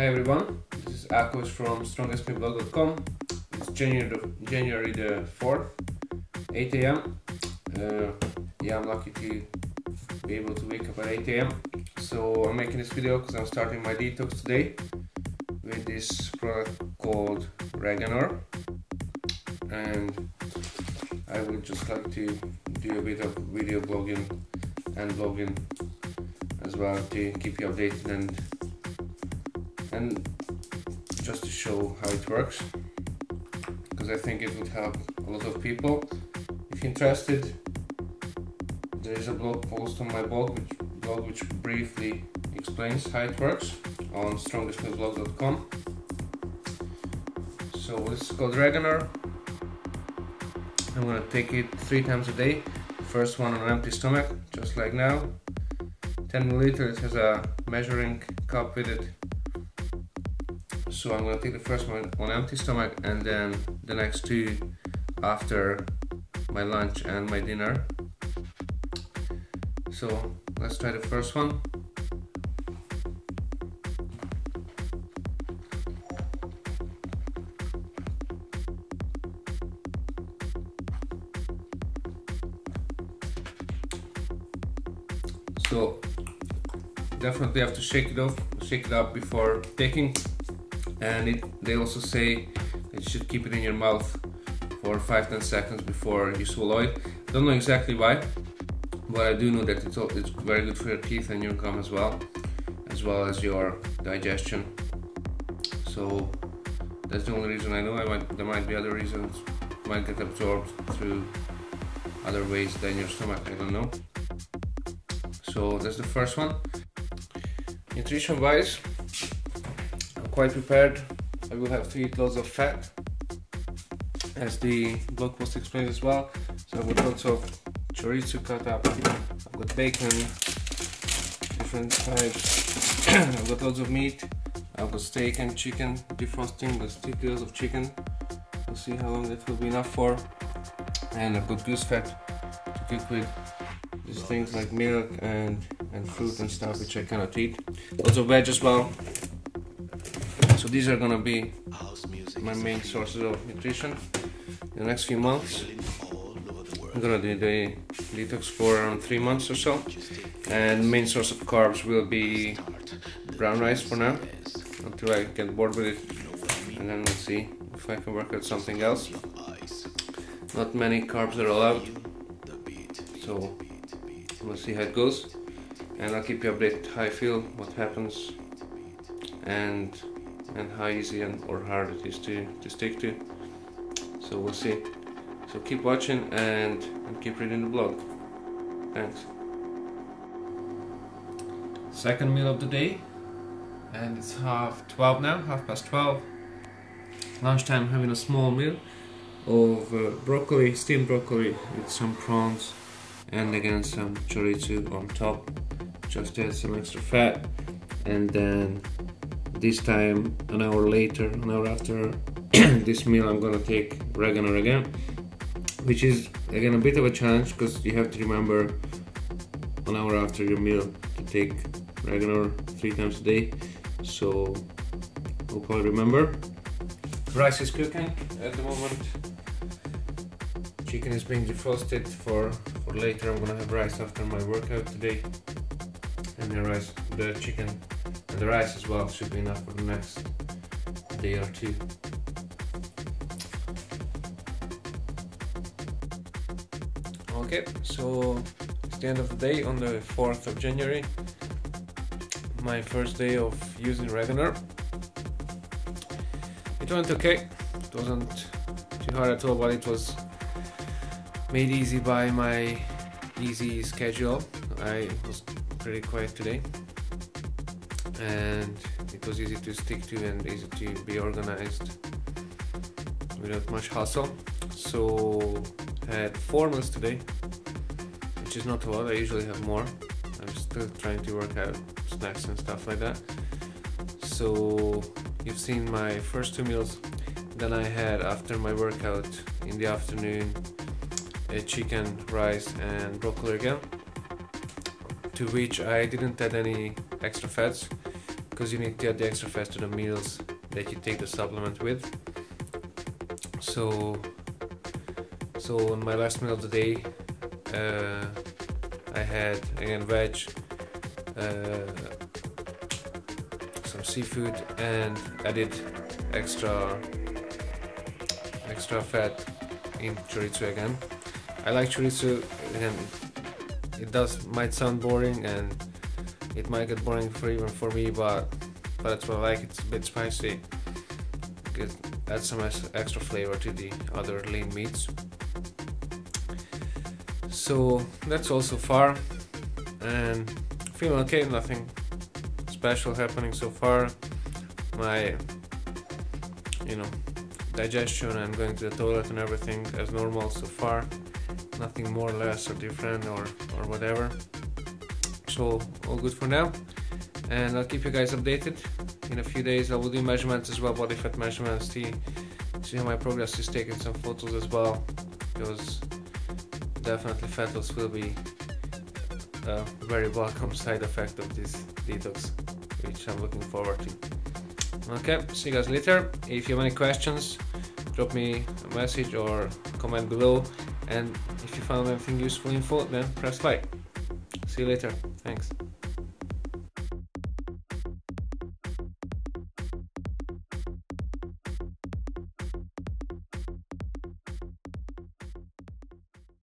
Hi everyone, this is Akos from strongestmealblog.com. It's January the 4th, 8 a.m. Yeah, I'm lucky to be able to wake up at 8 a.m. So I'm making this video because I'm starting my detox today with this product called Reganor, and I would just like to do a bit of video blogging and vlogging as well to keep you updated and just to show how it works, because I think it would help a lot of people. If you're interested, there is a blog post on my blog which briefly explains how it works on strongestmealblog.com. So this is called Reganor. I'm gonna take it 3 times a day. First one on an empty stomach, just like now. 10 milliliters. It has a measuring cup with it. So I'm gonna take the first one on empty stomach, and then the next 2 after my lunch and my dinner. So let's try the first one. So definitely have to shake it up before taking, and they also say that you should keep it in your mouth for 5-10 seconds before you swallow it. I don't know exactly why, but I do know that it's very good for your teeth and your gum as well as your digestion. So that's the only reason I know. There might be other reasons. It might get absorbed through other ways than your stomach, I don't know. So that's the first one. Nutrition wise, I'm quite prepared. I will have to eat lots of fat, as the blog post explains as well. So I've got lots of chorizo cut up, I've got bacon, different types, I've got lots of meat, I've got steak and chicken, defrosting, there's 2 kilos of chicken. We'll see how long that will be enough for. And I've got goose fat to cook with. These things like milk and fruit and stuff which I cannot eat. Lots of veg as well. So these are gonna be my main sources of nutrition in the next few months. I'm gonna do the detox for around 3 months or so, and main source of carbs will be brown rice for now until I get bored with it, and then we'll see if I can work out something else. Not many carbs are allowed, so we'll see how it goes, and I'll keep you updated how I feel, what happens, and how easy or hard it is to stick to. So we'll see. So keep watching and keep reading the blog. Thanks. Second meal of the day, and it's 12 now, 12:30. Lunchtime, having a small meal of broccoli, steamed broccoli with some prawns, and again some chorizo on top, just to add some extra fat. And then this time, an hour after this meal, I'm gonna take Reganor again, which is again a bit of a challenge because you have to remember an hour after your meal to take Reganor 3 times a day. So hope I remember. Rice is cooking at the moment. Chicken is being defrosted for later. I'm gonna have rice after my workout today, and the chicken and the rice as well should be enough for the next day or 2. Okay, so it's the end of the day on the 4th of January, my first day of using Reganor. It went okay. It wasn't too hard at all, but it was made easy by my easy schedule. I was pretty quiet today, and it was easy to stick to and easy to be organized without much hustle. So I had 4 meals today, which is not a lot. I usually have more. I'm still trying to work out snacks and stuff like that. So you've seen my first 2 meals. Then I had, after my workout in the afternoon, chicken, rice and broccoli again, to which I didn't add any extra fats because you need to add the extra fat to the meals that you take the supplement with. So on my last meal of the day, I had again veg, some seafood, and added extra fat in chorizo again. I like chorizo, and it might sound boring and it might get boring even for me, but that's what I like. It's a bit spicy. It adds some extra flavor to the other lean meats. So that's all so far, and feeling okay. Nothing special happening so far. My digestion and going to the toilet and everything as normal so far. Nothing more, less, or different, or whatever. So all good for now, and I'll keep you guys updated. In a few days I will do measurements as well, body fat measurements, see how my progress is, taking some photos as well, because definitely fat loss will be a very welcome side effect of this detox, which I'm looking forward to. Okay, see you guys later. If you have any questions, drop me a message or comment below, and if you found anything useful info, then press like. See you later. Thanks.